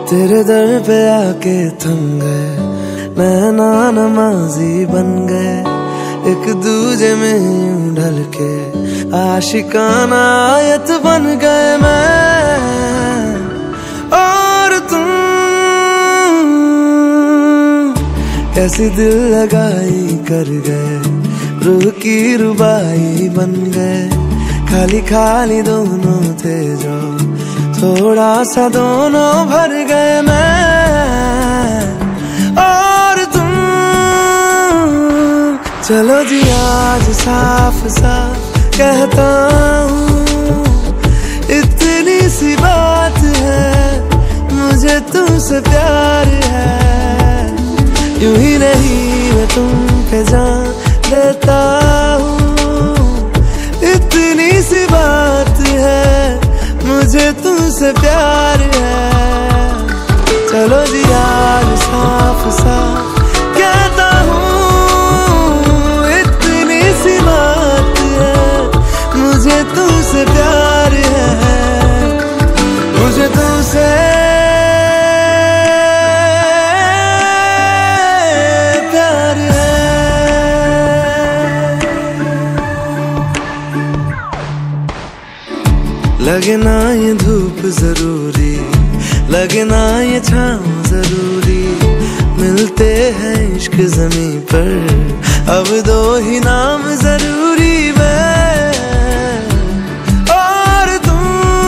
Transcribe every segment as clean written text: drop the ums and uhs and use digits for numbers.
तेरे दर पे आके थम गए, नैना नमाजी बन गए, एक दूजे में यूं ढल के आशिकाना आयत बन गए मैं और तुम। कैसी दिल लगाई कर गए, रूह की रुबाई बन गए, खाली खाली दोनों थे जो थोड़ा सा दोनों भर गए मैं और तुम। चलो जी आज साफ साफ कहता हूँ, इतनी सी बात है, मुझे तुमसे प्यार है। यूं ही नहीं मैं तुम पे जान देता हूँ, इतनी सी बात है, मुझे तुमसे प्यार है। चलो जी आज साफ साफ कहता हूँ, इतनी सी बात है, मुझे तुमसे प्यार है, मुझे तुमसे प्यार है। लगे ना ये धूप जरूरी, लगे ना ये छाँव जरूरी, मिलते हैं इश्क ज़मीं पर, अब दो ही नाम जरूरी मैं और तुम।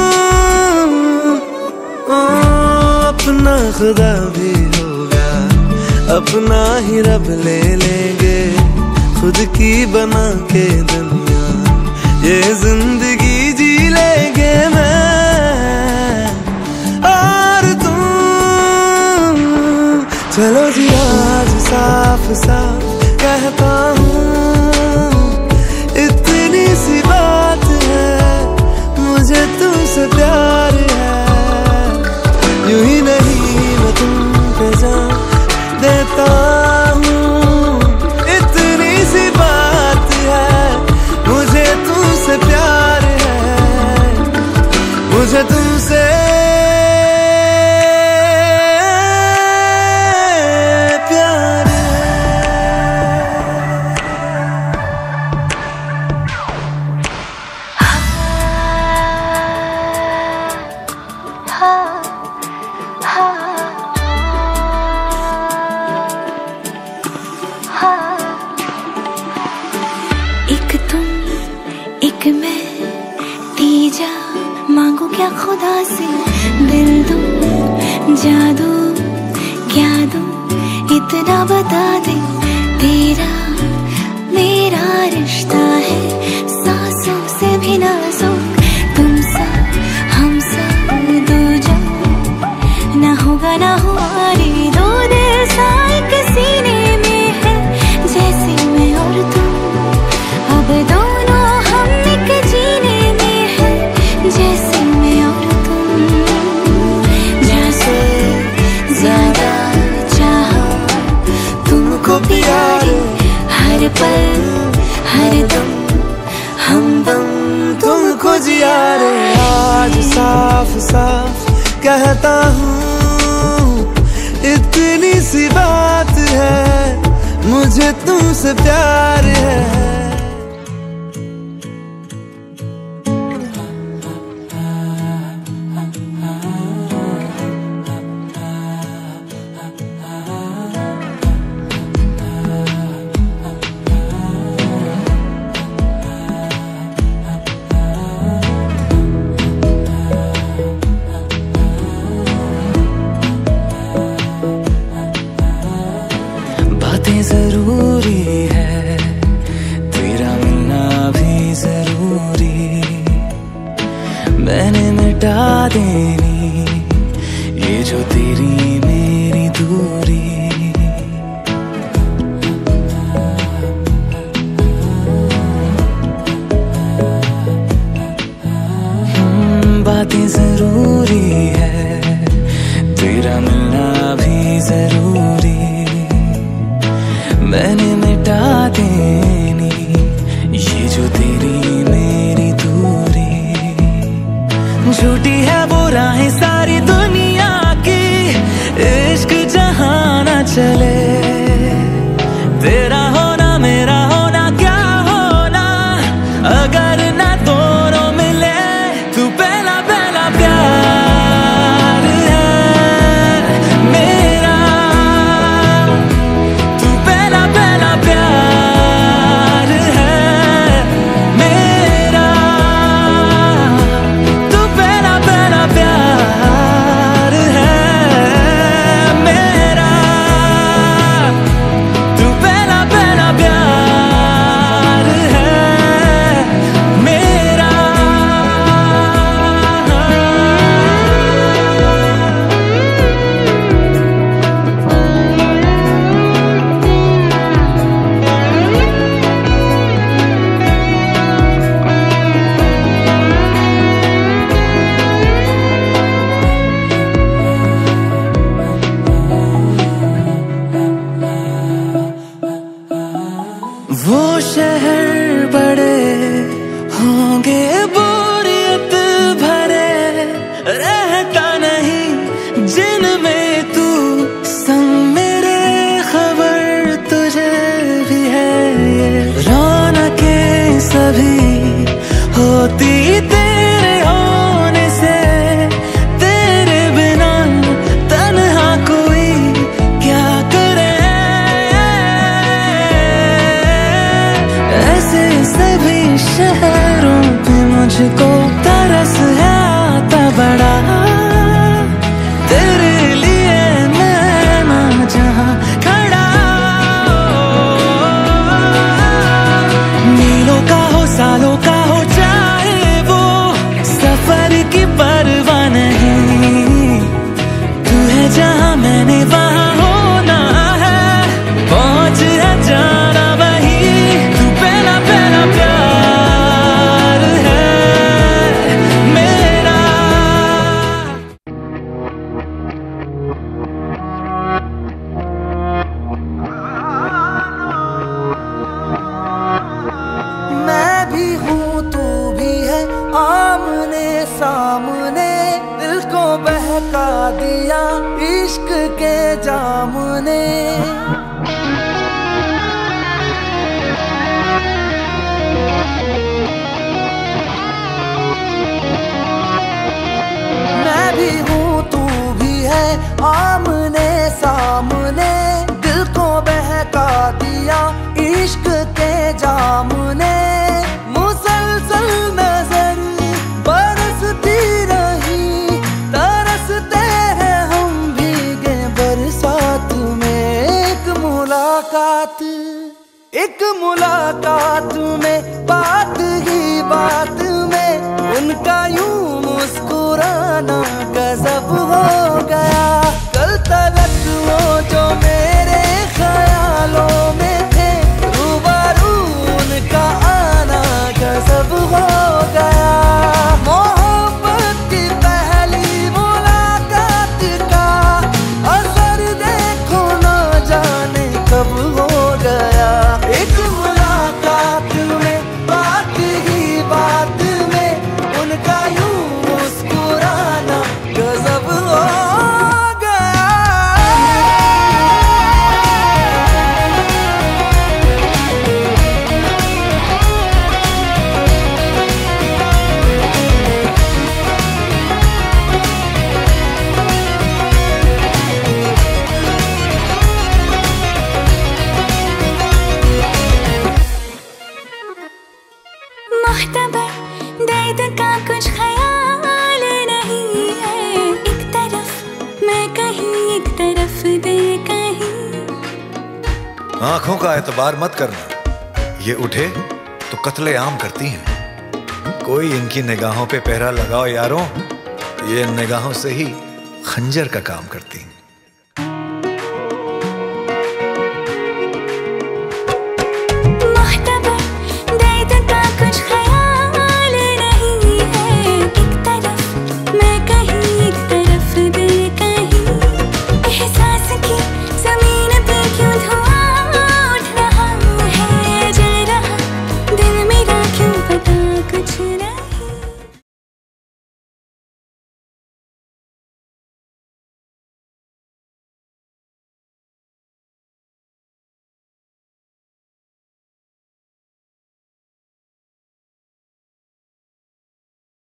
अपना खुदा भी होगा, अपना ही रब ले लेंगे, खुद की बना के दुनिया ये जिंदगी जी लेंगे मैं और तुम। चलो जी आज साफ साफ कहता हूँ, इतनी सी बात है, मुझे तुमसे प्यार है। यूं ही नहीं मैं तुम पे जान देता हूँ, इतनी सी बात है, मुझे तुमसे प्यार है, मुझे तुमसे प्यार है। एक तुम एक मैं, तीजा मांगू क्या खुदा से, दिल दूं जादू क्या दूं, इतना बता दे, तेरा मेरा रिश्ता है सांसों से भी नाजुक, तुम सा हम सा दो जो ना होगा ना हुआ रे, दो दिल सा एक सीने में है, जैसे मैं और तुम, अब दोनों हम एक जीने में है, जैसे मैं और तुम। जैसे ज्यादा चाहो तुमको प्यारे, हर पल हर दम हमदम तुमको जिया रे। आज साफ साफ कहता हूँ, इतनी सी बात है, मुझे तुमसे प्यार है। बातें जरूरी है, तेरा मिलना भी जरूरी, मैंने मिटा देनी ये जो तेरी मेरी दूरी। बातें जरूरी है, तेरा मिलना भी जरूरी, मैंने मिटा देनी ये जो तेरी मेरी दूरी। झूठी है वो राहें सारी दुनिया की, कभी होती तेरे होने से, तेरे बिना तन्हा कोई क्या करे। ऐसे सभी शहरों पे मुझको तरस है आता बड़ा, तेरे लिए मैं ना जहाँ खड़ा। मीलों का हो सालों का हो चाहे वो, सफर की परवाह नहीं। तू है जहाँ मैंने वहाँ होना है, पहुँच है जाना वही। तू पहला पहला प्यार है मेरा। मैं भी हूँ तू भी है, आमने सामने दिल को बहका दिया इश्क के जाम ने। मैं भी हूँ तू भी है, आमने सामने दिल को बहका दिया इश्क के जाम ने। मुसलसल नजर बरसती रही, तरसते हैं हम भीगे बरसात में। एक मुलाकात में बात ही बात में उनका यूं मुस्कुराना गजब हो गया। कल तलक वो जो मेरे ख्यालों में थे, रूबरू उनका आना गजब हो गया। मोहब्बत की पहली मुलाकात का असर देखो ना जाने कब हो गया। एक मुलाकात में बात ही बात में उनका यूं मुस्कुराना गजब हो गया। मुख्तबर दर्द का कुछ ख्याल नहीं है, एक तरफ मैं कहीं एक तरफ दिल कहीं। आंखों का एतबार मत करना, ये उठे तो कत्ले आम करती हैं। कोई इनकी निगाहों पे पहरा लगाओ यारों, ये निगाहों से ही खंजर का काम करती हैं। मुख्तबर दर्द का कुछ